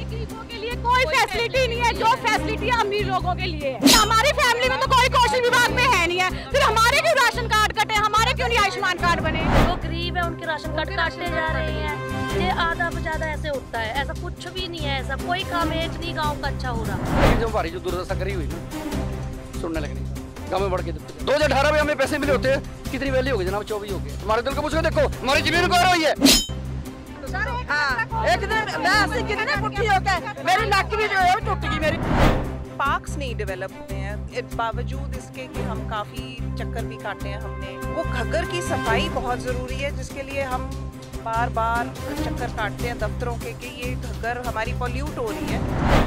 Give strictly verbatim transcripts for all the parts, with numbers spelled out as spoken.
गरीबों के लिए कोई फैसिलिटी नहीं है, जो फैसिलिटी अमीर लोगों के लिए है। हमारी फैमिली में तो कोई कौशल विभाग में है नहीं है, फिर हमारे क्यों राशन कार्ड कटे, हमारे क्यों नहीं आयुष्मान कार्ड बने? जो गरीब है उनके राशन कार्ड काटते जा रहे हैं। ये आधा से ज्यादा ऐसे होता है, ऐसा कुछ भी नहीं है, ऐसा कोई काम एक नहीं गाँव का अच्छा हो रहा। लेकिन जो हमारी जो दुर्दशा करी हुई ना, सुनने लगनी गाँव में बढ़ के दो हजार अठारह में हमें पैसे मिले होते हैं, कितनी वैल्यू हो गई जनाब? चौबीस हो गए। हमारे दिल को पूछो, देखो हमारी जमीन को रही है। हाँ, एक दिन मैं ऐसे गिरी ना पुट्ठी होकर मेरी नाक भी जो है वो टूट गई मेरी। पार्क्स नहीं डेवलप हुए हैं, बावजूद इसके कि हम काफ़ी चक्कर भी काटे हैं हमने। वो घग्गर की सफाई बहुत ज़रूरी है, जिसके लिए हम बार बार चक्कर काटते हैं दफ्तरों के कि ये घग्गर हमारी पॉल्यूट हो रही है।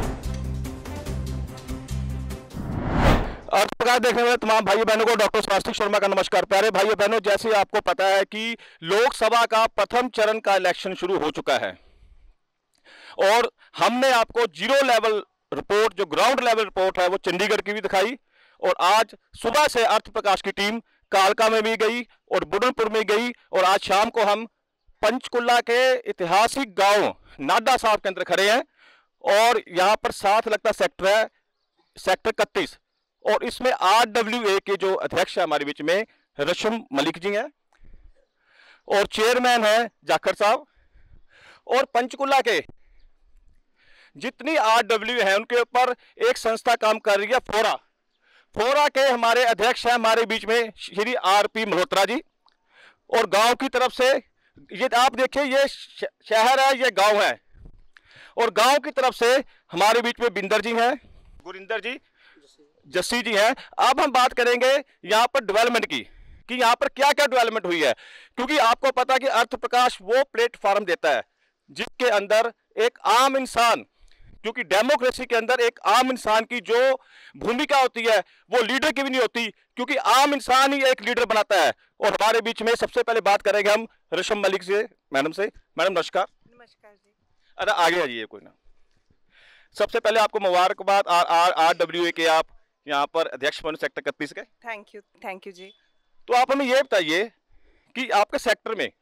प्रकाश देखने वाले तमाम भाई बहनों को डॉक्टर स्वास्तिक शर्मा का नमस्कार। प्यारे भाइयों बहनों, जैसे आपको पता है कि लोकसभा का प्रथम चरण का इलेक्शन शुरू हो चुका है और हमने आपको जीरो लेवल रिपोर्ट, जो ग्राउंड लेवल रिपोर्ट है, वो चंडीगढ़ की भी दिखाई और आज सुबह से अर्थ प्रकाश की टीम कालका में भी गई और बुढ़नपुर में गई और आज शाम को हम पंचकुला के ऐतिहासिक गांव नाडा साहब के अंदर खड़े हैं और यहाँ पर साथ लगता सेक्टर है सेक्टर इकतीस और इसमें आर डब्ल्यू ए के जो अध्यक्ष है हमारे बीच में रशम मलिक जी हैं और चेयरमैन है जाखर साहब और पंचकुला के जितनी आर डब्ल्यू है उनके ऊपर एक संस्था काम कर रही है, फोरा फोरा के हमारे अध्यक्ष हैं हमारे बीच में श्री आर पी मल्होत्रा जी। और गांव की तरफ से ये आप देखिए, ये शहर है, ये गांव है और गांव की तरफ से हमारे बीच में बिंदर जी हैं, गुरिंदर जी, जस्सी जी हैं। अब हम बात करेंगे यहाँ पर डेवलपमेंट की कि यहाँ पर क्या क्या डेवलपमेंट हुई है, क्योंकि आपको पता है कि अर्थ प्रकाश वो प्लेटफॉर्म देता है जिसके अंदर एक आम इंसान, क्योंकि डेमोक्रेसी के अंदर एक आम इंसान की जो भूमिका होती है वो लीडर की भी नहीं होती, क्योंकि आम इंसान ही एक लीडर बनाता है। और हमारे बीच में सबसे पहले बात करेंगे हम रशम मलिक से, मैडम से। मैडम नमस्कार। नमस्कार जी। अरे आगे आइए, कोई ना। सबसे पहले आपको मुबारकबाद, R R R W A के आप यहाँ पर अध्यक्ष बने सेक्टर इकतीस के। थैंक यू, थैंक यू जी। तो आप हमें ये बताइए कि आपके सेक्टर में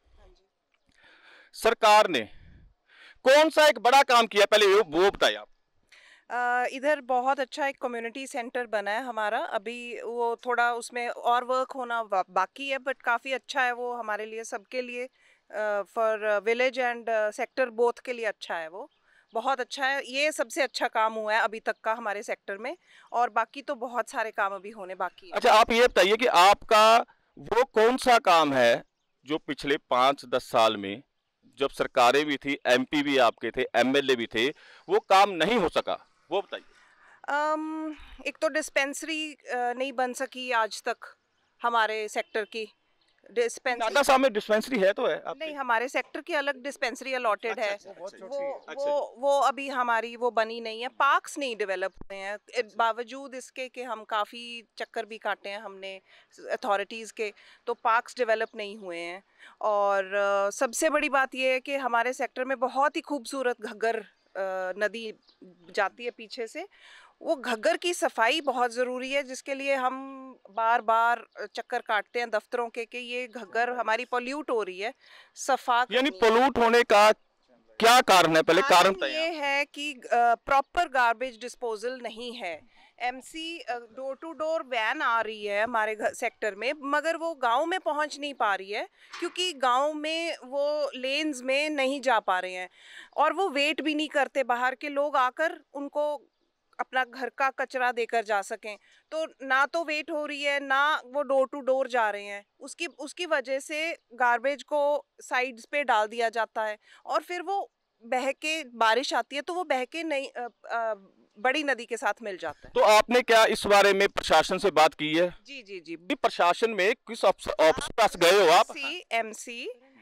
सरकार ने कौन सा एक बड़ा काम किया, पहले वो बताइए आप। Uh, इधर बहुत अच्छा एक कम्युनिटी सेंटर बना है हमारा, अभी वो थोड़ा उसमें और वर्क होना बाकी है, बट काफ़ी अच्छा है वो हमारे लिए, सबके लिए, for village and sector both के लिए अच्छा है, वो बहुत अच्छा है। ये सबसे अच्छा काम हुआ है अभी तक का हमारे सेक्टर में, और बाकी तो बहुत सारे काम अभी होने बाकी है। अच्छा, आप ये बताइए कि आपका वो कौन सा काम है जो पिछले पाँच दस साल में जब सरकारें भी थी, एमपी भी आपके थे, एमएलए भी थे, वो काम नहीं हो सका, वो बताइए। um, एक तो डिस्पेंसरी नहीं बन सकी आज तक हमारे सेक्टर की। डिस्पेंसरी नाडा साहब में डिस्पेंसरी है तो है नहीं, हमारे सेक्टर की अलग डिस्पेंसरी अलॉटेड है। अच्छा, अच्छा, वो अच्छा, वो वो अभी हमारी वो बनी नहीं है। पार्क्स नहीं डेवलप हुए हैं, बावजूद इसके कि हम काफ़ी चक्कर भी काटे हैं हमने अथॉरिटीज़ के, तो पार्क्स डेवलप नहीं हुए हैं। और uh, सबसे बड़ी बात यह है कि हमारे सेक्टर में बहुत ही खूबसूरत घग्गर uh, नदी जाती है पीछे से। वो घग्गर की सफाई बहुत ज़रूरी है, जिसके लिए हम बार बार चक्कर काटते हैं दफ्तरों के कि ये घग्गर हमारी पॉल्यूट हो रही है, सफा। यानी पॉल्यूट होने का क्या कारण है, पहले कारण ये है कि प्रॉपर गार्बेज डिस्पोजल नहीं है। MC door to door van आ रही है हमारे सेक्टर में, मगर वो गांव में पहुंच नहीं पा रही है, क्योंकि गांव में वो लेन्स में नहीं जा पा रहे हैं और वो वेट भी नहीं करते बाहर के लोग आकर उनको अपना घर का कचरा देकर जा सकें। तो ना तो वेट हो रही है, ना वो डोर टू डोर जा रहे हैं। उसकी उसकी वजह से गार्बेज को साइड्स पे डाल दिया जाता है और फिर वो बह के, बारिश आती है तो वो बह के नहीं आ, आ, बड़ी नदी के साथ मिल जाता है। तो आपने क्या इस बारे में प्रशासन से बात की है? जी जी जी। प्रशासन में किस ऑफिस पास गए हो आप? MC,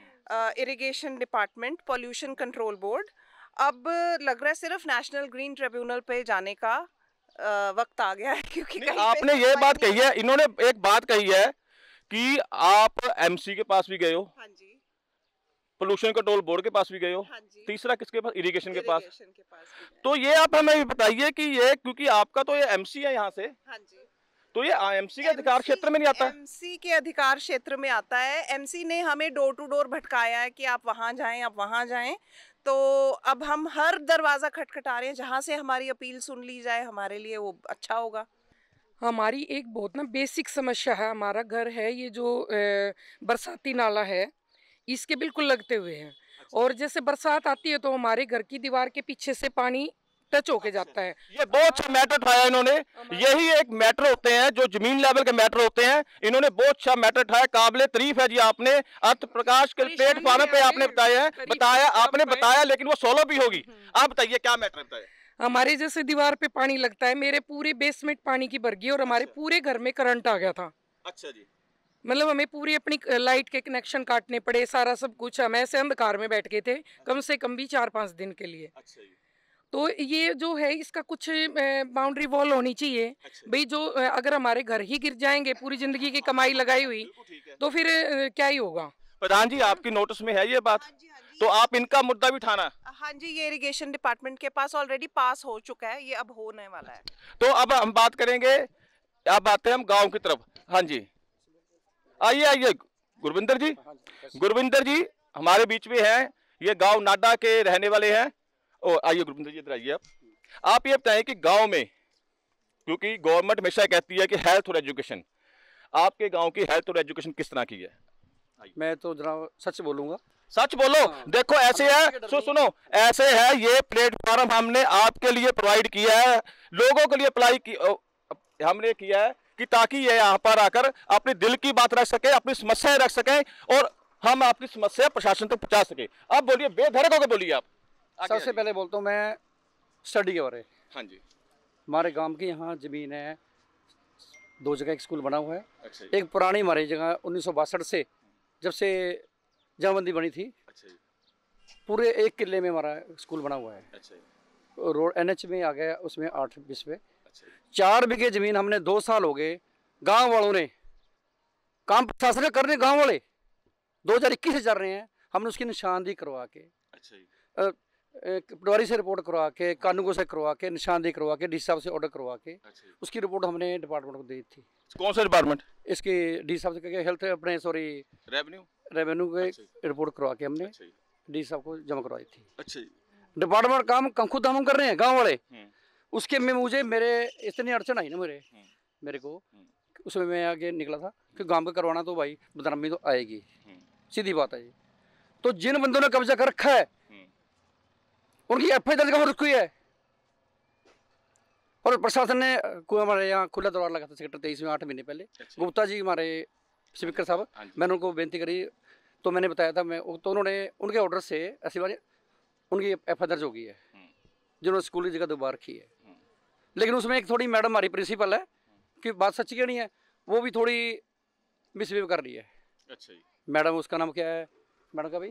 irrigation department, pollution control board. अब लग रहा है सिर्फ नेशनल ग्रीन ट्रिब्यूनल पे जाने का आ, वक्त आ गया है, क्योंकि आपने ये बात कही है, इन्होंने एक बात कही है कि आप एमसी के पास भी गए हो। हाँ जी। पोल्यूशन कंट्रोल बोर्ड के पास भी गए हो। हाँ जी। तीसरा किसके पास? इरिगेशन के पास। के पास तो ये आप हमें बताइए कि ये, क्योंकि आपका तो ये एमसी है यहाँ से, हाँ जी, तो ये एमसी के अधिकार क्षेत्र में नहीं आता? एमसी के अधिकार क्षेत्र में आता है। एमसी ने हमें डोर टू डोर भटकाया है कि आप वहाँ जाएं, आप वहाँ जाएं। तो अब हम हर दरवाज़ा खटखटा रहे हैं, जहाँ से हमारी अपील सुन ली जाए हमारे लिए वो अच्छा होगा। हमारी एक बहुत ना बेसिक समस्या है, हमारा घर है ये जो अ, बरसाती नाला है इसके बिल्कुल लगते हुए है। और जैसे बरसात आती है तो हमारे घर की दीवार के पीछे से पानी टच होके जाता है। ये बहुत अच्छा मैटर उठाया इन्होंने। यही एक मैटर होते हैं जो जमीन लेवल के मैटर होते हैं। इन्होंने बहुत अच्छा मैटर उठाया, काबिले तारीफ है जी। आपने अर्थ प्रकाश के प्लेटफॉर्म पे आपने बताया है बताया आपने बताया लेकिन वो सोलो भी होगी। आप बताइए क्या मैटर बताया। हमारे जैसे दीवार पे पानी लगता है, मेरे पूरे बेसमेंट पानी की भर गई और हमारे पूरे घर में करंट आ गया था। अच्छा जी। मतलब हमें पूरी अपनी लाइट के कनेक्शन काटने पड़े, सारा सब कुछ। हम ऐसे अंधकार में बैठ गए थे कम से कम भी चार पांच दिन के लिए। अच्छा जी। तो ये जो है इसका कुछ बाउंड्री वॉल होनी चाहिए भाई। जो अ, अगर हमारे घर ही गिर जाएंगे, पूरी जिंदगी की कमाई लगाई हुई, तो फिर अ, क्या ही होगा। प्रधान जी आपकी नोटिस में है ये बात, तो आप इनका मुद्दा भी उठाना। हाँ जी, ये इरिगेशन डिपार्टमेंट के पास ऑलरेडी पास हो चुका है, ये अब होने वाला है। तो अब हम बात करेंगे, अब आते हैं हम गांव की तरफ। हाँ जी, आइए आइए गुरविंदर जी। गुरविंदर जी हमारे बीच में हैं, ये गांव नाडा के रहने वाले हैं। ओ आइए गुरविंदर जी इधर आइए। आप आप ये बताएं कि गांव में, क्योंकि गवर्नमेंट हमेशा कहती है कि हेल्थ और एजुकेशन, आपके गांव की हेल्थ और एजुकेशन किस तरह की है? मैं तो जनाब सच बोलूंगा। सच बोलो। हाँ। देखो ऐसे है, सु, सुनो ऐसे है, ये प्लेटफॉर्म हमने आपके लिए प्रोवाइड किया है, लोगों के लिए अप्लाई की हमने किया है कि ताकि ये यहाँ पर आकर अपने दिल की बात रख सके, अपनी समस्याएं रख सकें और हम आपकी समस्या प्रशासन तक पहुंचा सके। अब बोलिए, बेधड़क होकर बोलिए आप। सबसे पहले बोलता हूँ मैं स्टडी के बारे में। हाँ जी। हमारे गांव की यहाँ जमीन है, दो जगह एक स्कूल बना हुआ है। अच्छा। एक पुरानी हमारी जगह उन्नीस सौ बासठ से जब से जमाबंदी बनी थी, अच्छा, पूरे एक किले में हमारा स्कूल बना हुआ है। अच्छा। रोड एन एच में आ गया, उसमें आठ बीस पे। अच्छा। चार बीघे जमीन हमने दो साल हो गए गांव वालों ने काम प्रशासन करने, गांव वाले दो हजार इक्कीस से चल रहे हैं, हमने उसकी निशानदेही करवा के, अच्छा, पटवारी से रिपोर्ट करवा के, कानूनगो से करवा के, निशानदेही करवा के, डी साहब से ऑर्डर करवा के, अच्छा, उसकी रिपोर्ट हमने डिपार्टमेंट को दी थी। कौन सा डिपार्टमेंट? इसकी डी साहब से हेल्थ अपने सॉरी रेवेन्यू रेवेन्यू के, अच्छा, रिपोर्ट करवा के हमने, अच्छा, डी साहब को जमा करवाई थी। अच्छा। डिपार्टमेंट काम कम खुद हम कर रहे हैं गाँव वाले। उसके में मुझे मेरे इतनी अड़चन आई ना मेरे मेरे को, उसमें मैं आगे निकला था कि गांव का करवाना तो भाई बदनामी तो आएगी, सीधी बात है। तो जिन बंदों ने कब्जा कर रखा है उनकी एफ आई दर्ज कर रखी है और प्रशासन ने को हमारे यहाँ खुला दरबार लगा था सेक्टर तेईस में आठ महीने पहले। अच्छा। गुप्ता जी हमारे स्पीकर साहब, मैंने उनको बेनती करी तो मैंने बताया था मैं, तो उन्होंने उनके ऑर्डर से ऐसी बार उनकी एफ आई दर्ज हो गई है जिन्होंने स्कूल की जगह दोबारा रखी है। लेकिन उसमें एक थोड़ी मैडम हमारी प्रिंसिपल है कि बात सच्ची क्यों नहीं है, वो भी थोड़ी मिसबिहेव कर रही है। अच्छा। मैडम उसका नाम क्या है मैडम का भाई,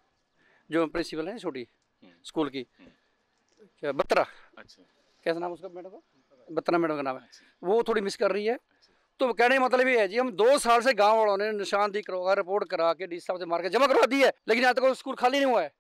जो प्रिंसिपल है छोटी स्कूल की, क्या बत्रा। अच्छा। कैसा नाम उसका मैडम का? बत्रा मैडम का नाम है। वो थोड़ी मिस कर रही है। तो कहने का मतलब ये है जी, हम दो साल से गांव वालों ने निशानदेही करवा, रिपोर्ट करा के, डी साहब से मार के जमा करवा दी है, लेकिन यहाँ तक स्कूल खाली नहीं हुआ है।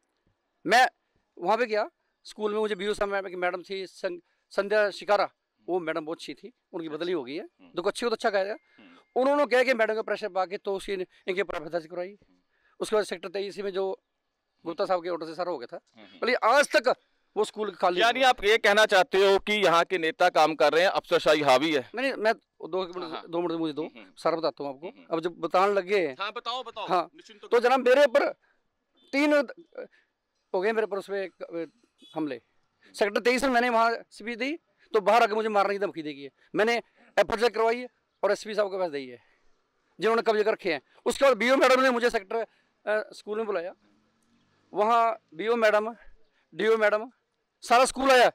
मैं वहाँ पे गया स्कूल में, मुझे बी ओ साहब की मैडम थी संध्या शिकारा, वो मैडम बहुत अच्छी थी, उनकी बदली हो गई है, तो अच्छी हो तो अच्छा कहेगा। उन्होंने कहा कि मैडम का प्रेशर पा के तो उसकी इनके ऊपर दर्ज करवाई। उसके बाद सेक्टर तेईस में जो गुप्ता साहब के ऑर्डर से सारा हो गया था, बोलिए आज तक वो स्कूल खाली। यानी आप ये कहना चाहते हो कि यहाँ के नेता काम कर रहे हैं, अफसरशाही हावी है? नहीं, मैं दो मिनट दो मिनट मुझे दो सारा बताता हूँ आपको। अब जब बताने लगे, हाँ बताओ बताओ। हाँ, तो जनाब मेरे ऊपर तीन हो गए मेरे पर उसमें हमले। सेक्टर तेईस में मैंने वहाँ स्पीच दी तो बाहर आके मुझे मारने की धमकी देगी है। मैंने एफ आई आर करवाई है और एस पी साहब के पास दी है जिन्होंने कब्जे कर रखे हैं। उसके बाद बी ओ मैडम ने मुझे सेक्टर स्कूल में बुलाया, वहाँ B O madam, D O madam, सारा स्कूल आया।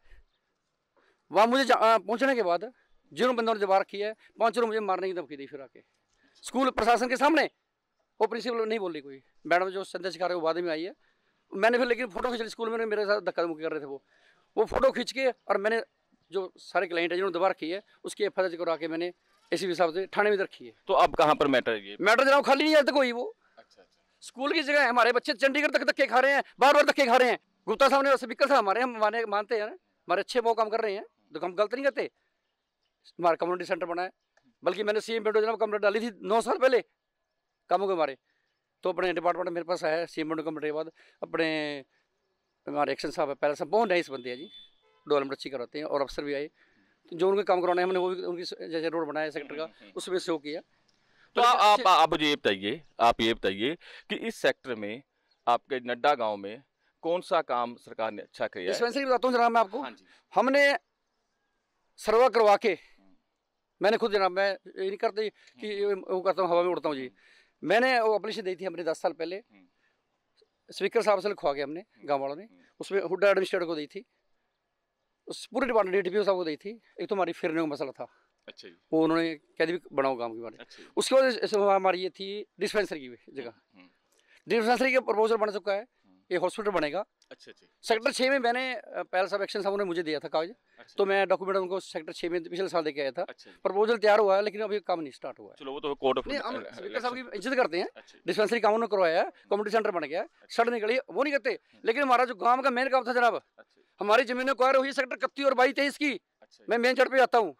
वहाँ मुझे पहुँचने के बाद जिन्होंने बंदों ने जवाब रखी है, पाँच लोग मुझे मारने की धमकी दी। फिर आके स्कूल प्रशासन के सामने वो प्रिंसिपल नहीं बोली कोई, मैडम जो संध्या शिकार वो बाद में आई है। मैंने फिर लेकिन फोटो खींच ली, स्कूल में मेरे साथ धक्का मुक्की कर रहे थे वो वो फोटो खींच के, और मैंने जो सारे क्लाइंट है जिन्होंने दबा रखी है उसकी एफ आई आर करा के मैंने एसीपी साहब से थाने में रखी है। तो अब कहाँ पर मैटर है ये? मैटर जनाब खाली नहीं है कोई। वो अच्छा, अच्छा। स्कूल की जगह है, हमारे बच्चे चंडीगढ़ तक धक्के खा रहे हैं, बार बार धक्के खा रहे हैं। गुप्ता साहब ने स्पीकर साहब हमारे हम माने मानते हैं ना, हमारे अच्छे वो काम कर रहे हैं, तो हम गलत नहीं करते। हमारा कम्युनिटी सेंटर बना है, बल्कि मैंने सी एम पेडो जनाब कम्युनिटी डाली थी नौ साल पहले कामों के हमारे। तो अपने डिपार्टमेंट मेरे पास आया सी एम पेडो कम्युनिटी के बाद, अपने हमारे एक्शन साहब है, पहले सब बहुत नाइस बंदे हैं जी, डेवलपमेंट अच्छी कराते हैं और अफसर भी आए, तो जो उनके काम करवाने हमने वो भी उनकी जैसे रोड बनाया सेक्टर का उसमें सहयोग किया। तो आप आप मुझे ये बताइए आप ये बताइए कि इस सेक्टर में आपके नड्डा गांव में कौन सा काम सरकार ने अच्छा किया है? डिस्पेंसरी बताता हूँ जनाब मैं आपको। हाँ जी। हमने सर्वा करवा के, मैंने खुद जनाब, मैं ये नहीं करती कि वो करता हूँ हवा में उड़ता हूँ जी, मैंने वो एप्लीकेशन दी थी हमने दस साल पहले, स्पीकर साहब से लिखवा के हमने गाँव वालों ने, उसमें हुड्डा एडमिनिस्ट्रेटर को दी थी, उस पूरे department D T P O साहब को दी थी। एक तो हमारी फिरने का मसला था, अच्छा जी। वो उन्होंने कह दी बनाओ काम के बारे। अच्छा जी। उसके बाद से हमारी ये थी डिस्पेंसरी की जगह, डिस्पेंसरी का प्रपोजल बन चुका है, ये हॉस्पिटल बनेगा। अच्छा अच्छा। सेक्टर छः में मैंने पहले सब एक्शन साहब ने मुझे दिया था कागज, तो मैं डॉक्यूमेंट उनको सेक्टर छः में पिछले साल देके आया था। अच्छा। प्रपोजल तैयार हुआ है लेकिन अभी काम नहीं स्टार्ट हुआ है। चलो वो तो कोर्ट ऑफ नहीं, हम स्पीकर साहब की इज्जत करते हैं। अच्छा। डिस्पेंसरी काम उन्होंने करवाया है, कम्युनिटी सेंटर बन गया है, सड़क निकली, वो नहीं करते। लेकिन हमारा जो गाँव का मेन काम था जनाब, हमारी जमीनें क्वायर हुई सेक्टर इकतीस और बाईस तेईस की, मैं मेन चढ़ पे आता हूँ,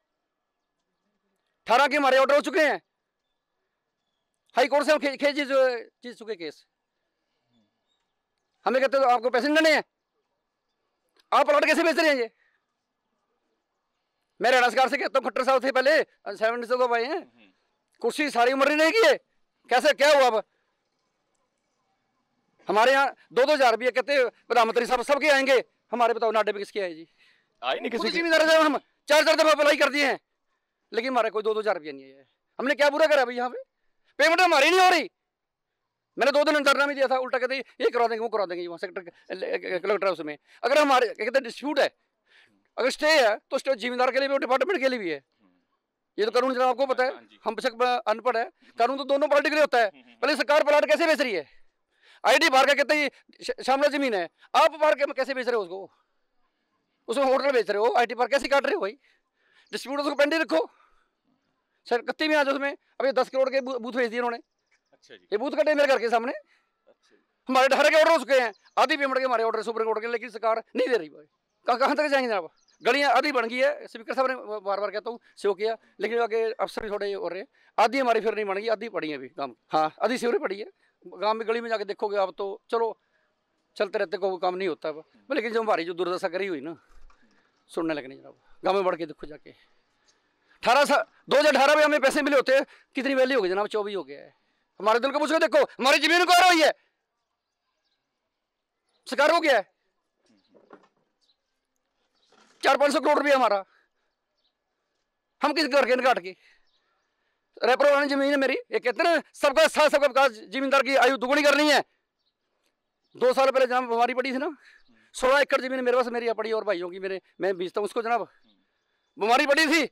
अठारह के हमारे ऑर्डर हो चुके हैं, हाई कोर्ट से हम खेज जीत चुके केस। हमें कहते तो आपको पैसे नहीं देने हैं, आप प्लॉट कैसे बेच रहे हैं? ये मैं हरियाणा सरकार से कहता हूँ, खट्टर साहब थे पहले, सेवेंटी से तो आए हैं, कुर्सी सारी उम्र नहीं की है, कैसे क्या हुआ? अब हमारे यहाँ दो दो हजार रुपये कहते प्रधानमंत्री साहब सबके आएंगे, हमारे बताओ नाडे पे किसके आए जी? आए नहीं किसी जिम्मेदार से, हम चार चार दफा अप्लाई कर दिए हैं लेकिन हमारे कोई दो दो हजार रुपया नहीं है। हमने क्या बुरा करा भाई? यहाँ पे पेमेंट हमारी नहीं हो रही। मैंने दो दिन धरना भी दिया था, उल्टा कहते ये करा देंगे वो करा देंगे, वहाँ सेक्टर कलेक्टर हाउस में। अगर हमारे कहते डिस्प्यूट है, अगर स्टे है तो स्टे जिम्मेदार के लिए भी और डिपार्टमेंट के लिए भी है। ये तो कानून जनाब आपको पता है, हम बेशक अनपढ़ है, कानून तो दोनों पार्टी के लिए होता है। पहले सरकार प्लाट कैसे बेच रही है? आई डी बाहर का कहते हैं शामला जमीन है, आप बाहर के कैसे बेच रहे हो उसको? उसमें होटल बेच रहे हो, आई टी पार्क कैसे काट रहे हो भाई? डिस्प्यूट उसको पेंडिंग रखो। सर कत्ती में आज उसमें अभी दस करोड़ के बूथ भेज दिए उन्होंने। अच्छा जी। ये बूथ कटे मेरे घर के सामने। अच्छा। हमारे अठारह के ऑर्डर हो चुके हैं, आधी पेमेंट के हमारे ऑर्डर सुप्रीम कोर्ट के, लेकिन सरकार नहीं दे रही भाई। कहाँ कहाँ तक जाएंगे जनाब? गलियाँ आधी बन गई है, स्पीकर साहब ने बार बार कहता हूँ सेव किया, लेकिन आगे अफसर भी थोड़े हो रहे हैं। आधी हमारी फिर नहीं बन गई, आधी पड़ी है अभी काम। हाँ आधी सिवरी पड़ी है, गाँव में गली में जाके देखोगे आप तो चलो चलते रहते कोई काम नहीं होता है। लेकिन जो हमारी जो दुर्दशा करी हुई ना, सुनने लगने जनाब, गाँव में बढ़ के देखो जाके। अठारह साल दो हजार अठारह में हमें पैसे मिले होते कितनी वैल्यू हो गई जनाब? चौबीस हो गया है। हमारे दिल को पूछो, देखो हमारी जमीन को आ रही है, सरकार को क्या है? चार पांच सौ करोड़ रुपया हमारा, हम किस घर के काट के रेपरो वाली जमीन है मेरी। ये कहते हैं सबका साथ सबका विकास, जमींदार की आयु दुगुनी करनी है। दो साल पहले जनाब बीमारी पड़ी थी ना, सोलह एकड़ जमीन मेरे पास मेरी पड़ी और भाइयों की, मेरे मैं बेचता हूँ उसको जनाब। बीमारी पड़ी थी,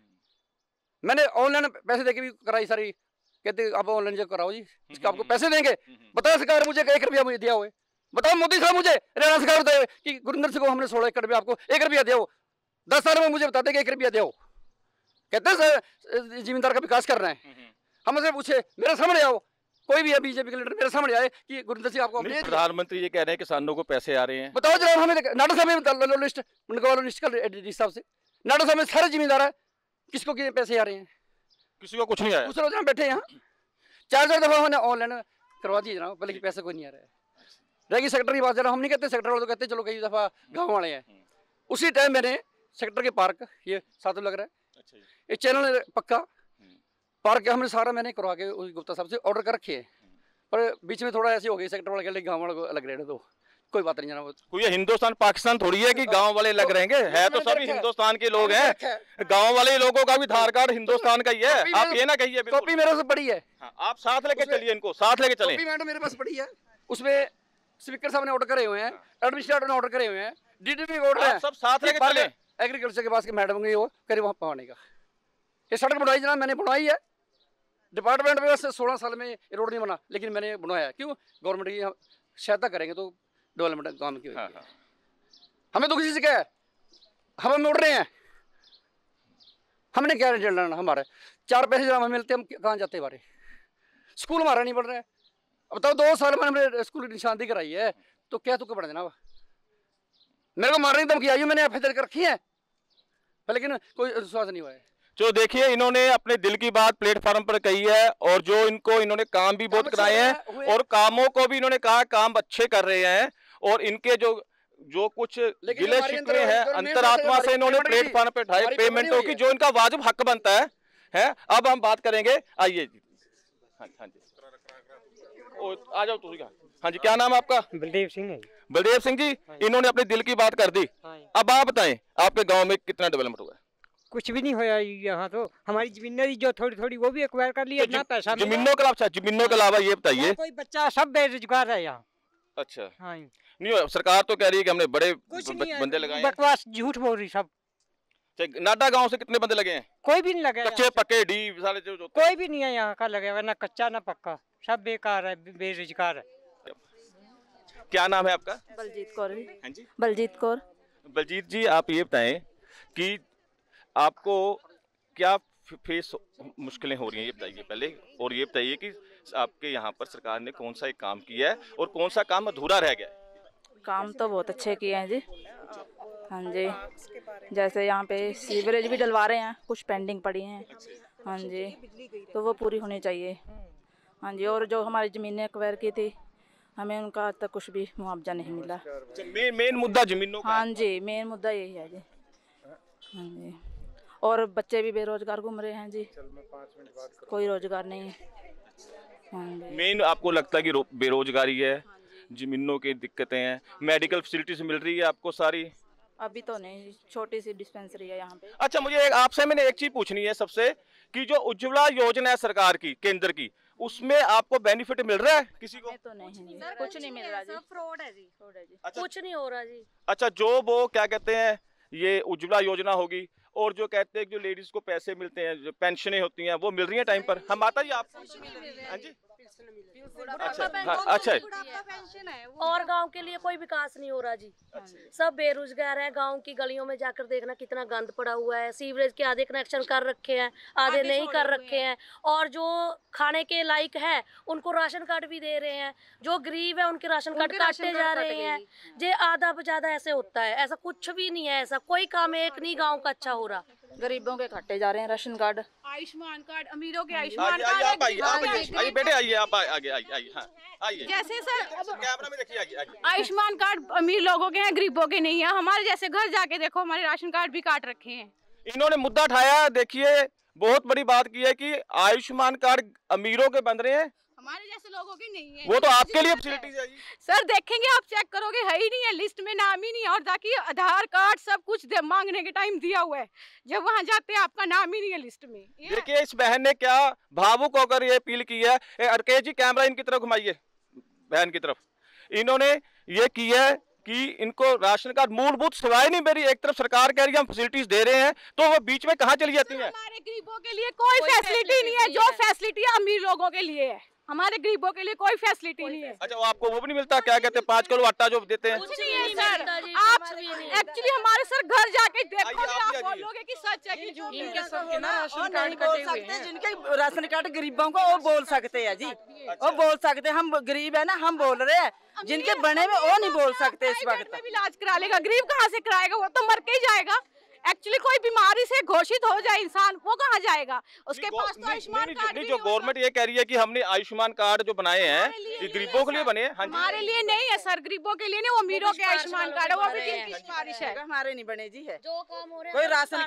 मैंने ऑनलाइन पैसे देके भी कराई सारी। कहते आप ऑनलाइन जो कराओ जी, इसका आपको पैसे देंगे। बताओ सरकार मुझे एक रुपया मुझे दिया हुआ है? बताओ मोदी साहब मुझे, हरियाणा सरकार बताए कि गुरिंदर सिंह को हमने सोलह एकड़ में आपको एक रुपया दो, दस साल में मुझे बता देंगे एक रुपया दो। कहते हैं जिम्मेदार का विकास कर रहे हैं। हमसे पूछे, मेरे सामने आओ, कोई भी है बीजेपी के लीडर मेरे सामने आए कि गुरिंदर सिंह आपको प्रधानमंत्री ये कह रहे हैं किसानों को पैसे आ रहे हैं। बताओ जरा हमें, नाडा साहब में लिस्ट निकालो, लिस्ट कर हिसाब से। नाडा साहब में सारे जिम्मेदार है, किसको कितने पैसे आ रहे हैं? किसी को कुछ नहीं आया। दूसरे जनाब बैठे यहाँ चार चार दफा हमने ऑनलाइन करवा दिए जनाब, पहले पैसे कोई नहीं आ रहा है। रहेगी सेक्टर की बात, जरा हम नहीं कहते सेक्टर वाले तो कहते चलो कई दफा गाँव वाले हैं। उसी टाइम मैंने सेक्टर के पार्क, ये साथ में लग रहा है, ये चैनल पक्का पार्क हमने सारा मैंने करवा के गुप्ता साहब से ऑर्डर कर रखे हैं, पर बीच में थोड़ा ऐसी हो गई सेक्टर वाले के लिए गाँव वाले को अलग रेट दो, कोई बात नहीं जनाब। कोई हिंदुस्तान पाकिस्तान थोड़ी है कि गांव वाले लग रहेंगे, है तो सभी हिंदुस्तान के लोग हैं। गांव वाले लोगों का भी आधार कार्ड हिंदुस्तान का ही है, आप ये ना कहिए। कॉपी मेरे से पड़ी है, आप साथ लेके चलिए, इनको साथ लेके चलें। कॉपी मेरे पास पड़ी है, उसमें स्पीकर साहब ने ऑर्डर करे हुए हैं, एडमिनिस्ट्रेटर ने ऑर्डर करे हुए हैं, डीडीपी ऑर्डर है, सब साथ लेके चलें। एग्रीकल्चर के पास के मैडम गई वो करे वहाँ पहुँचने का। ये सड़क बनवाई जनाब मैंने बनवाई है, डिपार्टमेंट में बस सोलह साल में रोड नहीं बना, लेकिन मैंने बनवाया। क्यों? गवर्नमेंट की सहायता करेंगे तो डेवलपमेंट काम की। हाँ, हाँ। हमें तो किसी से क्या है, हम हम उड़ रहे हैं, हमने क्या डरना? हमारे चार पैसे जब हमें मिलते हम कहाँ जाते बारे? स्कूल हमारा नहीं बढ़ रहा है। अब बताओ दो साल में हमने स्कूल की निशानदी कराई है, तो क्या तुक्का पड़ देना? मेरे को मारने की धमकी आई है, मैंने एफ आई आर कर रखी है, लेकिन कोई विश्वास नहीं हुआ है। जो देखिए इन्होंने अपने दिल की बात प्लेटफॉर्म पर कही है, और जो इनको इन्होंने काम भी बहुत कराए हैं, और कामों को भी इन्होंने कहा काम अच्छे कर रहे हैं, और इनके जो जो कुछ गिले शिकवे हैं अंतरात्मा से इन्होंने प्लेटफॉर्म पे उठाए पेमेंटों की, जो इनका वाजिब हक बनता है है अब हम बात करेंगे। आइए जी, हाँ हाँ जी, आ जाओ तुम। हाँ जी, क्या नाम है आपका? बलदेव सिंह है। बलदेव सिंह जी, इन्होंने अपने दिल की बात कर दी। अब आप बताएं आपके गांव में कितना डेवलपमेंट हुआ है? कुछ भी नहीं होया यहाँ तो। हमारी जमीनें जो थोड़ी थोड़ी वो भी एक्वायर कर ली, अपना पैसा जमीनों के अलावा जमीनों के अलावा ये बताइए, कोई बच्चा सब बेरोजगार है यहाँ। अच्छा हाँ, नहीं सरकार तो कह रही है कि हमने बड़े बंदे लगाए। बकवास झूठ बोल रही सब। नाडा गांव से कितने बंदे लगे हैं? कोई भी नहीं लगे, कच्चे पक्के डी साले जो, जो कोई भी नहीं है यहाँ का लगे हुआ, ना कच्चा ना पक्का, सब बेकार है, बेरोजगार है। क्या नाम है आपका? बलजीत कौर। हाँ जी, बलजीत कौर। बलजीत जी, आप ये बताएं कि आपको क्या फेस मुश्किलें हो रही हैं, ये बताइए पहले, और ये बताइए कि आपके यहाँ पर सरकार ने कौन सा एक काम किया है और कौन सा काम अधूरा रह गया है? काम तो बहुत अच्छे किए हैं जी। हाँ जी, जैसे यहाँ पे सीवरेज भी डलवा रहे हैं, कुछ पेंडिंग पड़ी हैं। हाँ जी, तो वो पूरी होनी चाहिए। हाँ जी, और जो हमारी ज़मीनें एक्वायर की थी, हमें उनका आज तक कुछ भी मुआवजा नहीं मिला। मेन मेन मुद्दा जमीनों का? हाँ जी, मेन मुद्दा यही है जी। हाँ जी, और बच्चे भी बेरोजगार घूम रहे हैं जी, कोई रोजगार नहीं है। हाँ जी, मेन आपको लगता है कि बेरोजगारी है, जमीनों की दिक्कतें हैं, मेडिकल फैसिलिटीज मिल रही है आपको सारी? अभी तो नहीं, छोटी सी डिस्पेंसरी है यहाँ पे। अच्छा, मुझे एक आपसे मैंने एक चीज पूछनी है सबसे, कि जो उज्ज्वला योजना है सरकार की, केंद्र की, उसमें आपको बेनिफिट मिल रहा है किसी को? तो नहीं जी, कुछ नहीं मिल रहा जी, फ्रॉड है जी, फ्रॉड है जी। अच्छा, कुछ नहीं हो रहा जी। अच्छा, जो वो क्या कहते हैं, ये उज्ज्वला योजना होगी, और जो कहते हैं जो लेडीज को पैसे मिलते हैं, जो पेंशनें होती हैं, वो मिल रही हैं टाइम पर? हम आता ही आपको। हाँ जी, अच्छा हाँ, अच्छा और गांव के लिए कोई विकास नहीं हो रहा जी। सब बेरोजगार है। गांव की गलियों में जाकर देखना कितना गंद पड़ा हुआ है। सीवरेज के आधे कनेक्शन कर रखे हैं, आधे नहीं कर रखे हैं, और जो खाने के लायक है उनको राशन कार्ड भी दे रहे हैं। जो गरीब है उनके राशन कार्ड काटते जा रहे हैं। जे आधा ज्यादा ऐसे होता है, ऐसा कुछ भी नहीं है। ऐसा कोई काम एक नहीं गाँव का अच्छा हो रहा। गरीबों के काटे जा रहे हैं राशन कार्ड, आयुष्मान कार्ड, अमीरों के आयुष्मान कार्ड। आइए आइए बेटे, आइए आप आगे आइए आइए हाँ आइए। जैसे सर कैमरा में देखिए, आइए आइए। आयुष्मान कार्ड अमीर लोगों के हैं, गरीबों के नहीं है। हमारे जैसे घर जाके देखो, हमारे राशन कार्ड भी काट रखे हैं। इन्होंने मुद्दा उठाया, देखिए बहुत बड़ी बात की है कि आयुष्मान कार्ड अमीरों के बन रहे हैं, हमारे जैसे लोगों की नहीं है। वो तो आपके लिए फैसिलिटीज है। सर देखेंगे आप, चेक करोगे, है ही नहीं है, लिस्ट में नाम ही नहीं है। और ताकि आधार कार्ड सब कुछ मांगने के टाइम दिया हुआ है, जब वहाँ जाते हैं आपका नाम ही नहीं है लिस्ट में। देखिए इस बहन ने क्या भावुक होकर ये अपील की है। अर्केश जी, कैमरा इनकी तरफ घुमाइए, बहन की तरफ। इन्होंने ये की है कि इनको राशन कार्ड मूलभूत सेवाएं नहीं मेरी, एक तरफ सरकार कह रही है हम फैसिलिटीज दे रहे हैं, तो वो बीच में कहाँ चली जाती है? हमारे गरीबों के लिए कोई फैसिलिटी नहीं है। जो फैसिलिटी अमीर लोगों के लिए है, हमारे गरीबों के लिए कोई फैसिलिटी नहीं है। अच्छा, वो आपको वो भी नहीं मिलता? क्या कहते हैं, पाँच किलो आटा जो देते हैं? कुछ नहीं है सर। आप एक्चुअली हमारे सर घर जाके देखोगे, आप बोलोगे कि सच है कि झूठ है। राशन कार्ड बोल सकते, जिनके राशन कार्ड गरीबों को वो बोल सकते हैं जी, वो बोल सकते हैं। हम गरीब है ना, हम बोल रहे हैं, जिनके बने में वो नहीं बोल सकते इस वक्त। इलाज करा लेगा, गरीब कहाँ से कराएगा? वो तो मर के ही जाएगा। एक्चुअली कोई बीमारी से घोषित हो जाए इंसान, वो कहाँ जाएगा? उसके पास तो आयुष्मान कार्ड नहीं। जो गवर्नमेंट ये कह रही है कि हमने आयुष्मान कार्ड जो बनाए हैं ये गरीबों के लिए बने हैं। हमारे लिए नहीं है सर, गरीबों के लिए नहीं, वो अमीरों के आयुष्मान कार्ड है, वो भी जिनकी सिफारिश है। हमारे नहीं बने जी है, जो काम हो रहे हैं कोई राशन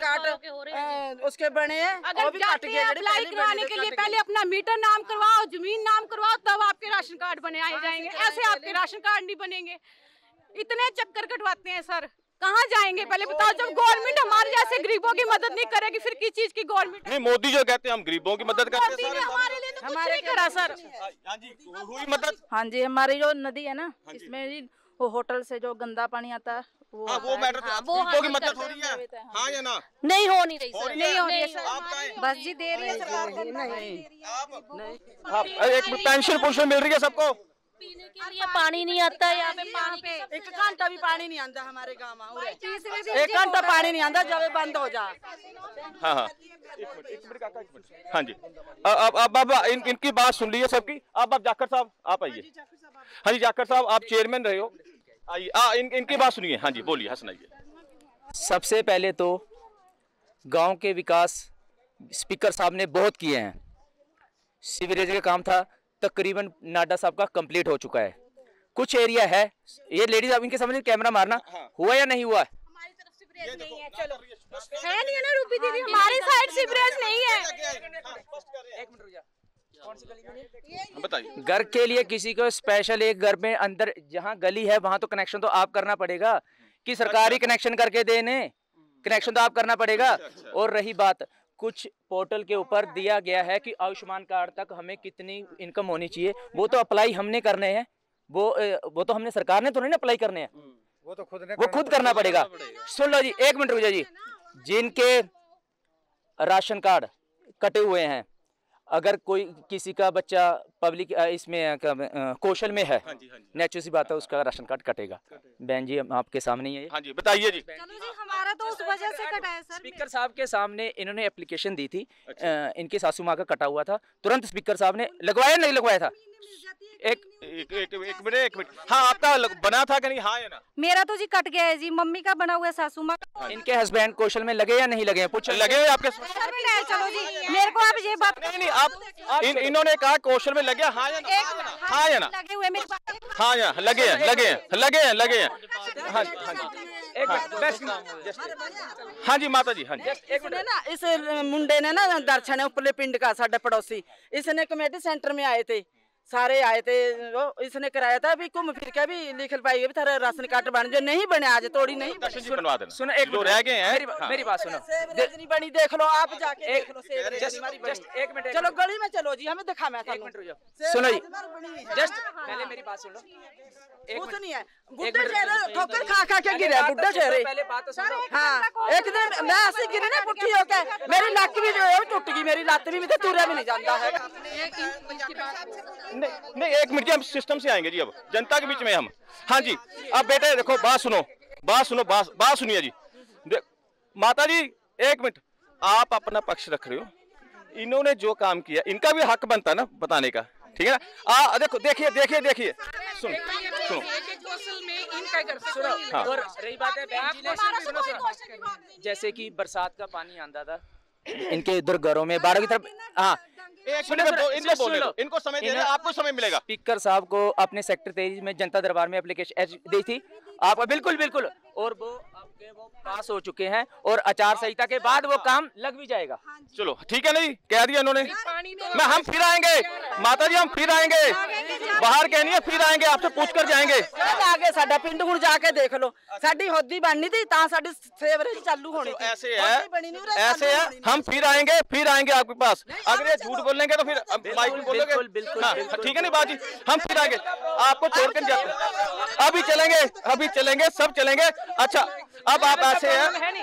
कार्ड उसके बने हैं। अगर जाते हैं अप्लाई कराने के लिए, पहले अपना मीटर नाम करवाओ, जमीन नाम करवाओ, तब आपके राशन कार्ड बने आए जाएंगे। ऐसे आपके राशन कार्ड नहीं बनेंगे। इतने चक्कर कटवाते हैं सर, कहाँ जाएंगे पहले बताओ? जब गवर्नमेंट हमारे जैसे गरीबों की मदद नहीं करेगी, फिर किस चीज की गवर्नमेंट? नहीं, मोदी जो कहते हैं हम गरीबों की मदद करते हैं, हमारे लिए तो कुछ नहीं करा सर। हाँ जी, हुई मदद। हाँ जी, हमारी जो नदी है ना, इसमें जी वो होटल से जो गंदा पानी आता है वो हाँ, वो मैटर तो गरीबों की मदद हो रही है। हाँ या ना? नहीं हो नहीं रही सर, नहीं हो रही है सर, बस जी दे रही है सरकार। एक पेंशन पेंशन मिल रही है सबको, पीने के लिए पानी नहीं आता है यहाँ पे। पानी पे एक घंटा भी पानी नहीं आता हमारे गाँव में, एक घंटा पानी नहीं आता, जब बंद हो जाए। हाँ हाँ हाँ जी, अब अब अब इन, इनकी बात सुन ली है सबकी। अब आप जाकर साहब आप आइए। हाँ जी जाकर साहब, आप चेयरमैन रहे हो, आइए। आ इन, इनकी बात सुनिए। हाँ जी बोलिए, सुनाइए। सबसे पहले तो गांव के विकास स्पीकर साहब ने बहुत किए हैं। सीवरेज का काम था तकरीबन नाडा साहब का कंप्लीट हो चुका है। कुछ एरिया है, ये लेडीज आप इनके सामने कैमरा मारना, हुआ या नहीं हुआ? हमारी तरफ सीवरेज नहीं है, चलो है नहीं है ना रूपी दीदी, हमारी साइड सीवरेज नहीं है। एक मिनट रुक जा, कौन सी गली में बताइए? घर के लिए किसी को स्पेशल एक घर में अंदर जहाँ गली है वहां तो कनेक्शन तो आप करना पड़ेगा कि सरकारी कनेक्शन करके देने, कनेक्शन तो आप करना पड़ेगा। और रही बात, कुछ पोर्टल के ऊपर दिया गया है कि आयुष्मान कार्ड तक हमें कितनी इनकम होनी चाहिए, वो तो अप्लाई हमने करने हैं, वो वो तो हमने सरकार ने तो नहीं अप्लाई करने हैं, वो तो खुद ने वो खुद करना पड़ेगा। सुन लो जी, एक मिनट रुक जी, जिनके राशन कार्ड कटे हुए हैं, अगर कोई किसी का बच्चा पब्लिक इसमें कौशल में है, नेचुरल सी बात है उसका राशन कार्ड कटेगा। बहन जी हम आपके सामने ही है। हाँ जी बताइए जी। चलो जी, हमारा तो उस वजह से कटा है सर। स्पीकर साहब के सामने इन्होंने एप्लीकेशन दी थी, अच्छा। इनकी सासू माँ का कटा हुआ था, तुरंत स्पीकर साहब ने लगवाया नहीं लगवाया था? एक एक एक एक मिनट एक मिनट हाँ, आपका बना था कि नहीं? हाँ या ना? मेरा तो जी कट गया है जी, मम्मी का बना हुआ है, सासू माँ का। इनके हस्बैंड कौशल में लगे या नहीं लगे हैं? पूछ लगे हैं आपके? चलो जी, मेरे को आप ये बात नहीं नहीं आप इन, इन्होंने कहा कौशल में लगे, हाँ या ना? हाँ या ना? लगे हुए मेरे पास। हाँ या लगे हैं, लगे हैं, लगे हैं, लगे हैं। हाँ हाँ जी, हाँ जी माता जी, हाँ जी। इसने ना इस मुंडे ने ना दर्शन है उपरले पिंड का, साडा पड़ोसी, इसने कमेटी सेंटर में आए थे, सारे आए थे, वो इसने कराया था, अभी घूम फिर के भी लिखल पाई है थारा राशन कार्ड बन, जो नहीं बने आज तोड़ी नहीं बनवा देना। सुनो एक जो रह गए हैं, मेरी, हाँ। मेरी बात सुनो, नहीं बनी, देख लो आप जाके देख लो, एक मिनट, चलो गली में चलो जी, हमें दिखा मैं एक मिनट रुक जाओ, सुनो जी, जस्ट पहले मेरी बात सुन लो। कुछ नहीं है, बुड्ढे चेहरे ठोकर खा खा के गिरे, बुड्ढे चेहरे। पहले बात तो सुनो। हाँ, एक दिन मैं ऐसे गिरी ना पुट्ठी होके, मेरी लक भी जो है वो टूट गई, मेरी लत भी मुझे तुरा भी नहीं जाता है। नहीं नहीं एक मिनट जी, हम सिस्टम से आएंगे जी, अब जनता के बीच में हम। हाँ जी, अब बेटे देखो, बात सुनो, बात सुनो, बात बात सुनिए जी। माता जी एक मिनट, आप अपना पक्ष रख रहे हो, इन्होंने जो काम किया इनका भी हक बनता है ना बताने का, ठीक है ना? आ देखो, देखिए देखिए देखिए, सुनो सुनो सुनो, हाँ। और रही बात है बहन जी ने, सुनो सुनो, जैसे कि बरसात का पानी आंदा था इनके इधर घरों में, बारह की तरफ, हाँ सुनो सुनो, इनको बोले दो, इनको समय दे रहे हैं, आपको समय मिलेगा। स्पीकर साहब को अपने सेक्टर तेईस में जनता दरबार में एप्लीकेशन दी थी आप, बिल्कुल बिल्कुल, और वो आपके वो पास हो चुके हैं, और आचार संहिता के बाद वो काम लग भी जाएगा। चलो ठीक है, नहीं कह दिया इन्होंने, मैं हम फिर आएंगे माता जी, हम फिर आएंगे, बाहर कहनी है फिर आएंगे, आपसे पूछ कर जाएंगे। आगे साडा पिंड हुण जाके देख लो, साडी होदी बननी थी ता साडी सेवरेज चालू होनी थी, ऐसे है, ऐसे है, हम फिर आएंगे, फिर आएंगे आपके पास। अगर ये झूठ बोलेंगे तो फिर माइक में बोलोगे, ठीक है नहीं बाजी, हम फिर आएंगे, आपको छोड़ कर जाते, अभी चलेंगे, अभी चलेंगे, सब चलेंगे। अच्छा अब आप ऐसे हैं,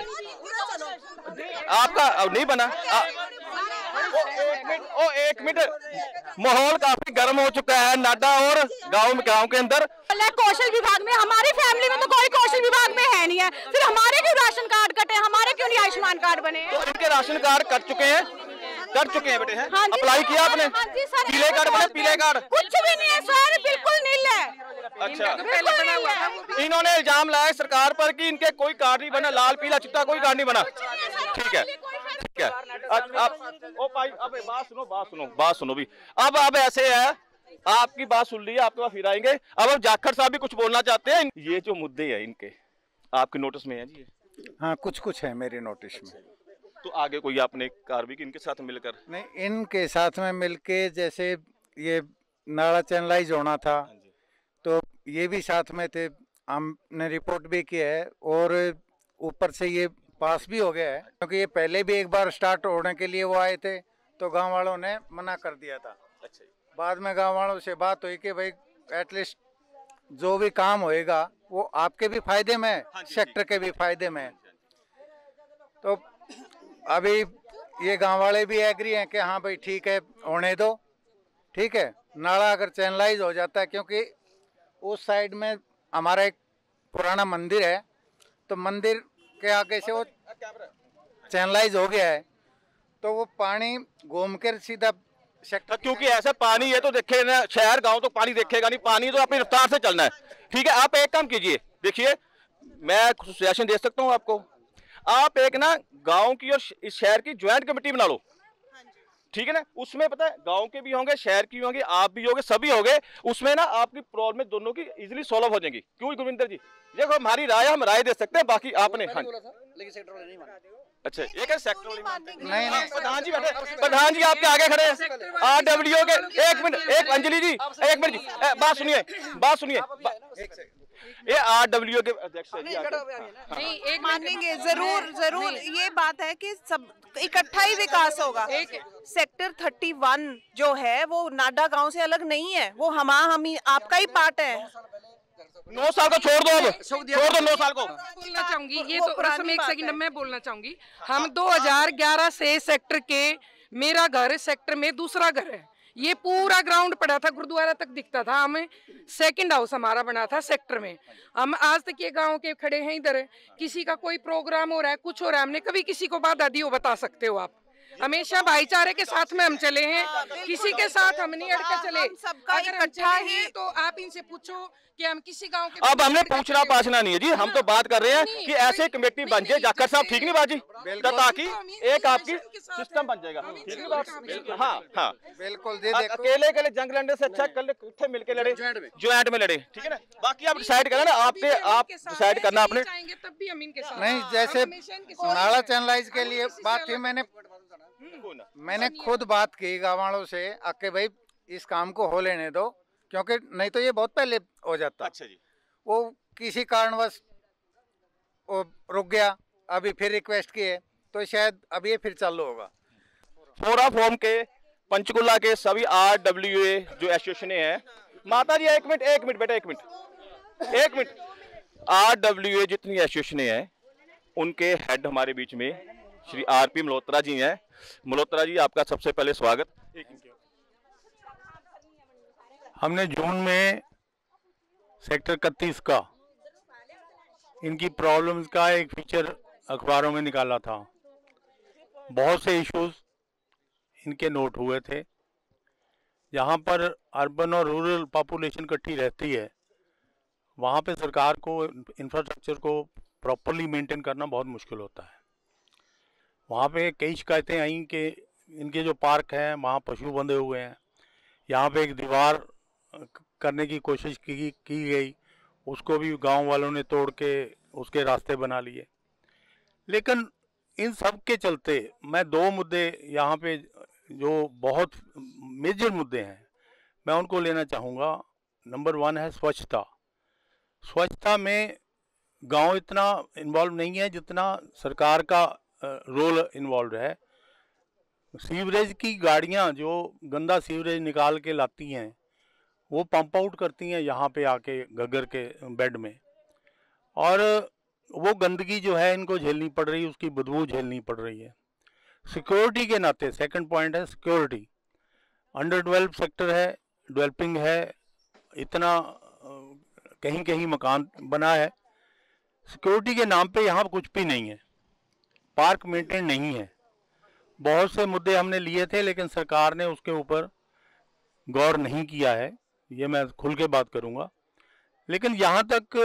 आपका नहीं बना, आ, ओ एक मिनट, ओ एक मिनट, माहौल काफी गर्म हो चुका है नाडा और गांव गांव के अंदर। कौशल विभाग में, हमारी फैमिली में तो कोई कौशल विभाग में है नहीं है, फिर हमारे क्यों राशन कार्ड कटे, हमारे क्यों नहीं आयुष्मान कार्ड बने हैं? तो इनके राशन कार्ड कट चुके हैं, कर चुके हैं बेटे हैं, हाँ अप्लाई किया आपने? हाँ जी सर, पीले कार्ड बने, पीले कार्ड कुछ भी नहीं है सर, बिल्कुल नील है। अच्छा, इन्होंने इल्जाम लगाया सरकार पर कि इनके कोई कार्ड नहीं बना, लाल पीला चिट्टा कोई कार्ड नहीं बना। ठीक है ठीक है, अब ओ भाई अब बात सुनो, बात सुनो, बात सुनो भी। अब अब ऐसे है, आपकी बात सुन ली, आपके पास फिर आएंगे। अब अब जाखड़ साहब भी कुछ बोलना चाहते हैं। ये जो मुद्दे हैं इनके आपके नोटिस में है जी? हाँ कुछ कुछ है मेरे नोटिस में। तो आगे कोई आपने कार्रवाई की इनके साथ मिलकर? नहीं, इनके साथ में मिलके, जैसे ये नाला चैनलाइज होना था तो ये भी साथ में थे, हमने रिपोर्ट भी किया है, और ऊपर से ये पास भी हो गया है, क्योंकि ये पहले भी एक बार स्टार्ट होने के लिए वो आए थे तो गांव वालों ने मना कर दिया था। अच्छा, बाद में गांव वालों से बात हुई कि भाई एटलीस्ट जो भी काम होएगा वो आपके भी फायदे में है, हाँ सेक्टर के भी फायदे में है। तो अभी ये गांव वाले भी एग्री हैं कि हाँ भाई ठीक है, होने दो, ठीक है। नाला अगर चैनलाइज हो जाता है, क्योंकि उस साइड में हमारा एक पुराना मंदिर है, तो मंदिर के आगे से वो चैनलाइज हो गया है, तो वो पानी घूम कर सीधा सेक्टर, क्योंकि ऐसा पानी है तो देखे ना, शहर गांव तो पानी देखेगा नहीं, पानी तो अपनी रफ्तार से चलना है। ठीक है, आप एक काम कीजिए, देखिए मैं सजेशन दे सकता हूँ आपको, आप एक ना गांव की और इस शहर की ज्वाइंट कमेटी बना लो, ठीक है ना, उसमें पता है गांव के भी होंगे, शहर की भी होंगे, आप भी होंगे, सभी होंगे, उसमें ना आपकी प्रॉब्लम दोनों की इजीली सॉल्व हो जाएंगी। क्यों गुरविंदर जी, देखो हमारी राय हम राय दे सकते हैं, बाकी आपने हाँ लेकिन सेक्टर वाले नहीं माने। अच्छा ये क्या सेक्टर वाले मानते हैं? नहीं नहीं प्रधान जी बैठे, प्रधान जी आपके आगे खड़े हैं आरडब्ल्यू के। एक मिनट, एक अंजलि जी एक मिनट जी, ए, बात सुनिए बात सुनिए ये आरडब्ल्यू के अध्यक्ष है जी। नहीं एक मानेंगे जरूर जरूर, ये बात है कि सब इकट्ठा ही विकास होगा। सेक्टर थर्टी वन जो है वो नाडा गांव से अलग नहीं है, वो हमा हम ही आपका ही पार्ट है। नौ साल को छोड़ दो, अब छोड़ दो नौ साल को। बोलना चाहूंगी ये तो रसम, एक सेकंड मैं बोलना चाहूंगी। हम दो हज़ार ग्यारह से सेक्टर के, मेरा घर सेक्टर में दूसरा घर है, ये पूरा ग्राउंड पड़ा था, गुरुद्वारा तक दिखता था। हमें सेकंड हाउस हमारा बना था सेक्टर में। हम आज तक ये गांव के खड़े हैं इधर, किसी का कोई प्रोग्राम हो रहा है, कुछ हो रहा है, हमने कभी किसी को बाधा दी हो बता सकते हो आप? हमेशा भाईचारे के साथ में हम चले हैं, किसी के साथ हम नहीं अड़के चले। सबका अगर हम चले हैं तो आप इनसे पूछो कि हम किसी गांव के, अब हमने पूछना पाछना नहीं है जी, हम तो बात कर रहे हैं कि ऐसे कमेटी बन जाए। जाकर साहब ठीक नहीं बाजी, ताकि एक आपकी सिस्टम बन जाएगा। ठीक नहीं बात? हाँ हाँ बिल्कुल। अकेले अकेले जंग लड़ने से अच्छा कल इकट्ठे मिलके लड़े, ज्वाइंट में लड़े, ठीक है ना। बाकी आप डिसाइड करना ना, आपके आप डिसाइड करना आपने। तब भी हम इनके साथ नहीं, जैसे नाला चैनलाइज के लिए बात थी, मैंने मैंने खुद बात की गाँव वालों से आके, भाई इस काम को हो लेने दो, क्योंकि नहीं तो ये बहुत पहले हो जाता। अच्छा जी। वो किसी कारणवश वो रुक गया, अभी फिर रिक्वेस्ट की है तो शायद अब ये फिर चालू होगा। फोरा फॉर्म के पंचकुला के सभी आर डब्ल्यू ए जो एसोसिएशन है, माता जी एक मिनट एक मिनट बेटा एक मिनट एक मिनट आर डब्ल्यू ए जितनी एसोसिएशन है उनके हेड हमारे बीच में श्री आर पी मल्होत्रा जी हैं। मल्होत्रा जी आपका सबसे पहले स्वागत। हमने जून में सेक्टर इकतीस का इनकी प्रॉब्लम्स का एक फीचर अखबारों में निकाला था। बहुत से इश्यूज इनके नोट हुए थे। जहाँ पर अर्बन और रूरल पॉपुलेशन इकट्ठी रहती है, वहाँ पे सरकार को इंफ्रास्ट्रक्चर को प्रॉपरली मेंटेन करना बहुत मुश्किल होता है। वहाँ पे कई शिकायतें आई कि इनके जो पार्क हैं वहाँ पशु बंधे हुए हैं। यहाँ पे एक दीवार करने की कोशिश की की गई, उसको भी गांव वालों ने तोड़ के उसके रास्ते बना लिए। लेकिन इन सब के चलते मैं दो मुद्दे यहाँ पे जो बहुत मेजर मुद्दे हैं मैं उनको लेना चाहूँगा। नंबर वन है स्वच्छता। स्वच्छता में गांव इतना इन्वॉल्व नहीं है जितना सरकार का रोल इन्वॉल्व है। सीवरेज की गाड़ियां जो गंदा सीवरेज निकाल के लाती हैं वो पंप आउट करती हैं यहाँ पे आके घग्गर के बेड में, और वो गंदगी जो है इनको झेलनी पड़ रही है, उसकी बदबू झेलनी पड़ रही है। सिक्योरिटी के नाते सेकंड पॉइंट है सिक्योरिटी। अंडर डेवलप सेक्टर है, डेवलपिंग है, इतना कहीं कहीं मकान बना है। सिक्योरिटी के नाम पे यहाँ कुछ भी नहीं है, पार्क मेंटेन नहीं है। बहुत से मुद्दे हमने लिए थे लेकिन सरकार ने उसके ऊपर गौर नहीं किया है, ये मैं खुल के बात करूँगा। लेकिन यहाँ तक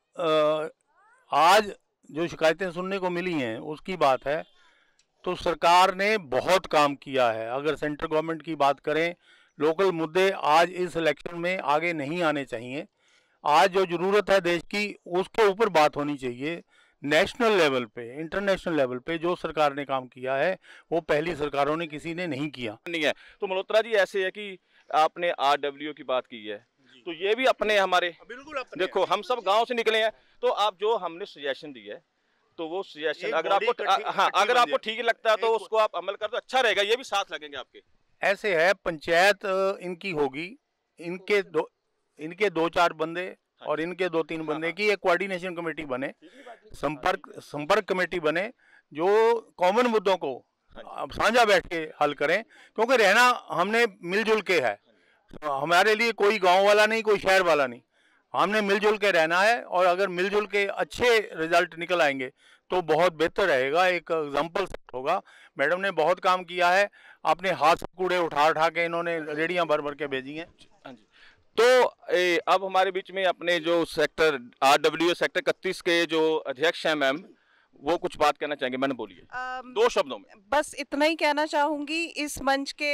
आज जो शिकायतें सुनने को मिली हैं उसकी बात है तो सरकार ने बहुत काम किया है। अगर सेंट्रल गवर्नमेंट की बात करें, लोकल मुद्दे आज इस इलेक्शन में आगे नहीं आने चाहिए। आज जो ज़रूरत है देश की उसके ऊपर बात होनी चाहिए। नेशनल लेवल पे, इंटरनेशनल लेवल पे जो सरकार ने काम किया है वो पहली सरकारों ने किसी ने नहीं किया नहीं है। तो मल्होत्रा जी ऐसे है कि आपने आरडब्ल्यू की बात की है तो ये भी अपने हमारे बिल्कुल अपने देखो हम सब गांव से निकले हैं, तो आप जो हमने सजेशन दी है तो वो सजेशन अगर आपको हाँ अगर आपको ठीक लगता है तो उसको आप अमल कर दो, अच्छा रहेगा, ये भी साथ लगेंगे आपके। ऐसे है पंचायत इनकी होगी, इनके दो इनके दो चार बंदे और इनके दो तीन बंदे की एक कोऑर्डिनेशन कमेटी बने, संपर्क संपर्क कमेटी बने जो कॉमन मुद्दों को साझा बैठ के हल करें। क्योंकि रहना हमने मिलजुल के है, हमारे लिए कोई गांव वाला नहीं, कोई शहर वाला नहीं, हमने मिलजुल के रहना है। और अगर मिलजुल के अच्छे रिजल्ट निकल आएंगे तो बहुत बेहतर रहेगा, एक एग्जाम्पल सेट होगा। मैडम ने बहुत काम किया है, अपने हाथ से कूड़े उठा उठा के इन्होंने रेडियां भर भर के भेजी हैं। तो ए, अब हमारे बीच में अपने जो सेक्टर आरडब्ल्यू सेक्टर इकतीस के जो अध्यक्ष हैं मैम, वो कुछ बात कहना चाहेंगे, मैंने बोलिए दो शब्दों में। बस इतना ही कहना चाहूँगी, इस मंच के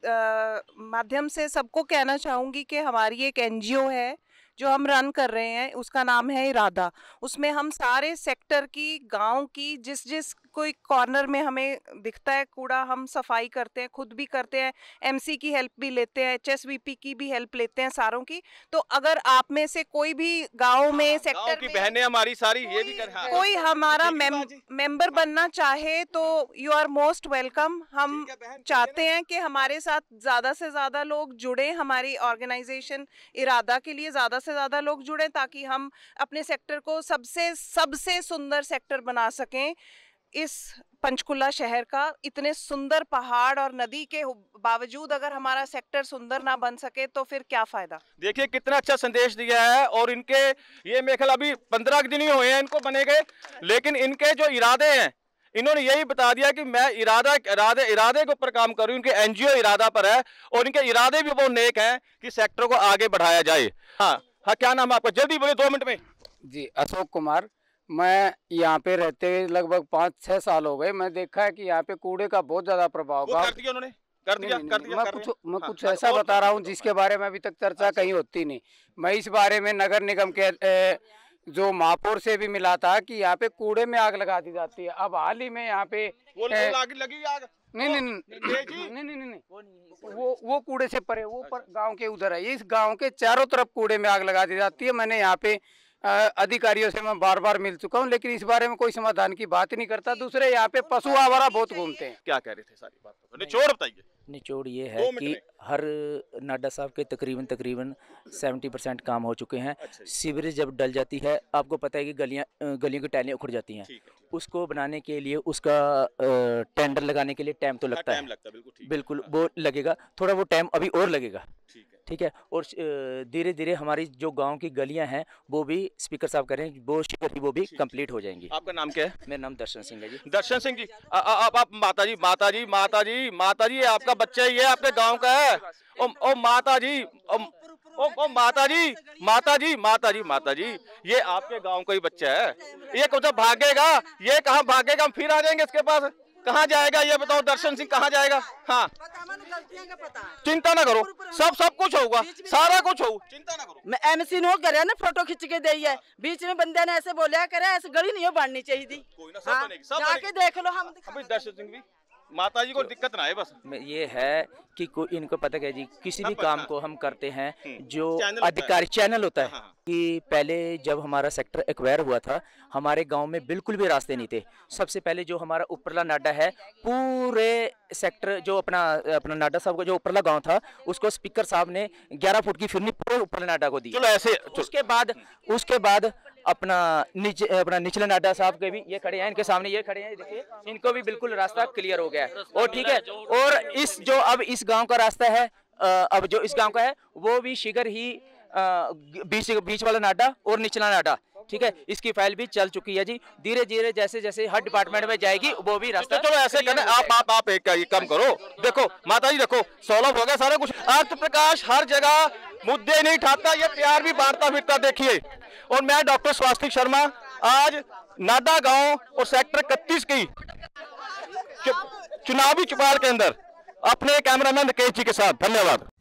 आ, माध्यम से सबको कहना चाहूँगी कि हमारी एक एनजीओ है जो हम रन कर रहे हैं, उसका नाम है इरादा। उसमें हम सारे सेक्टर की, गांव की, जिस जिस कोई कॉर्नर में हमें दिखता है कूड़ा, हम सफाई करते हैं, खुद भी करते हैं, एमसी की हेल्प भी लेते हैं, एचएसवीपी की भी हेल्प लेते हैं, सारों की। तो अगर आप में से कोई भी गांव में, सेक्टर की बहनें हमारी सारी ये भी कर, हाँ। कोई हमारा मेम, मेंबर बनना चाहे तो यू आर मोस्ट वेलकम। हम चाहते हैं कि हमारे साथ ज़्यादा से ज़्यादा लोग जुड़े, हमारी ऑर्गेनाइजेशन इरादा के लिए ज़्यादा से ज़्यादा लोग जुड़े, ताकि हम अपने सेक्टर को सबसे सबसे सुंदर सेक्टर बना सकें। इस पंचकुला शहर का इतने सुंदर पहाड़ और नदी के बावजूद अगर हमारा सेक्टर सुंदर ना बन सके तो फिर क्या फायदा। देखिए कितना अच्छा संदेश दिया है। और इनके ये मेरे ख्याल अभी पंद्रह दिन ही हुए हैं इनको बने गए, लेकिन इनके जो इरादे हैं, इन्होंने यही बता दिया कि मैं इरादा इरादे इरादे के ऊपर काम कर रही हूँ। इनके एनजीओ इरादा पर है और इनके इरादे भी वो नेक हैं कि सेक्टर को आगे बढ़ाया जाए। हाँ हाँ, क्या नाम है आपका? जल्दी बोले, दो मिनट में। जी, अशोक कुमार। मैं यहाँ पे रहते लगभग पाँच छह साल हो गए। मैं देखा है कि यहाँ पे कूड़े का बहुत ज्यादा प्रभाव कर दिया उन्होंने, कर दिया, नहीं, कर नहीं, दिया, मैं कर कुछ रहे मैं हाँ, कुछ हाँ, ऐसा बता रहा हूँ जिसके बारे में अभी तक चर्चा कहीं होती नहीं। मैं इस बारे में नगर निगम के ए, जो महापौर से भी मिला था कि यहाँ पे कूड़े में आग लगा दी जाती है। अब हाल ही में यहाँ पे वो आग लगी आग नहीं नहीं नहीं नहीं नहीं नहीं वो वो कूड़े से परे, वो पर गांव के उधर है। इस गांव के चारों तरफ कूड़े में आग लगा दी जाती है। मैंने यहाँ पे अधिकारियों से मैं बार बार मिल चुका हूँ, लेकिन इस बारे में कोई समाधान की बात नहीं करता। दूसरे यहाँ पे पशु आवारा बहुत घूमते हैं। क्या कह रहे थे सारी बात को निचोड़ बताइए। निचोड़ ये है कि हर नाडा साहब के तकरीबन तकरीबन सत्तर परसेंट काम हो चुके हैं। अच्छा, सीवरेज जब डल जाती है, आपको पता है कि गलियां गलियों की टाइलें उखड़ जाती हैं, उसको बनाने के लिए, उसका टेंडर लगाने के लिए टाइम तो लगता है, लगता है बिल्कुल, बिल्कुल वो लगेगा, थोड़ा वो टाइम अभी और लगेगा। ठीक है। और धीरे धीरे हमारी जो गांव की गलियां हैं वो भी स्पीकर साहब कह रहे हैं वो शीघ्र ही वो भी कंप्लीट हो जाएंगी। आपका नाम क्या है? मेरा नाम दर्शन सिंह है जी। दर्शन सिंह जी, आप आप माता जी माता जी माता जी माता जी आपका बच्चा ये आपके गांव का है। ओ, ओ माता जी ओ, ओ, ओ माता जी माता जी माता जी माता जी ये आपके गांव का ही बच्चा है। ये कुछ भागेगा, ये कहाँ भागेगा? हम फिर आ जाएंगे इसके पास। कहाँ जाएगा ये बताओ? दर्शन सिंह कहाँ जाएगा? हाँ, चिंता ना करो, सब सब कुछ होगा, सारा कुछ हो, चिंता ना करो। मैं एमसी नो करे ना, फोटो खींच के दी है, बीच में बंदे ने ऐसे बोलिया करे ऐसे गली नहीं बननी चाहिए थी। कोई ना, सब बनेगी, सब जाके देख लो। हम अभी दर्शन सिंह भी माता जी को दिक्कत ना है बस। ये है कि इनको पता है जी, किसी भी काम को हम करते हैं जो अधिकारी चैनल, चैनल होता है कि पहले जब हमारा सेक्टर एक्वायर हुआ था, हमारे गांव में बिल्कुल भी रास्ते नहीं थे। सबसे पहले जो हमारा उपरला नाडा है, पूरे सेक्टर जो अपना अपना नाडा साहब का जो उपरला गांव था, उसको स्पीकर साहब ने ग्यारह फुट की फिरनी पूरे उपरला नाडा को दी। चलो ऐसे उसके बाद उसके बाद अपना नीचे अपना निचला नाडा साहब के भी ये खड़े हैं, इनके सामने ये खड़े हैं, देखिए इनको भी बिल्कुल रास्ता क्लियर हो गया है। और ठीक है, और इस जो अब इस गांव का रास्ता है, अब जो इस गांव का है वो भी शीघ्र ही बीच बीच वाला नाडा और निचला नाडा, ठीक है, इसकी फाइल भी चल चुकी है जी। धीरे धीरे जैसे जैसे हर डिपार्टमेंट में जाएगी वो भी रास्ता। चलो ऐसे करना, आप आप आप एक कम करो। देखो माता जी, देखो सॉल्व हो गया सारा कुछ। अर्थ प्रकाश हर जगह मुद्दे नहीं उठाता, ये प्यार भी बांटता फिरता देखिए। और मैं डॉक्टर स्वास्तिक शर्मा आज नाडा गांव और सेक्टर इकतीस की चुनावी चुपाल के अंदर अपने कैमरामैन राकेश जी के साथ, धन्यवाद।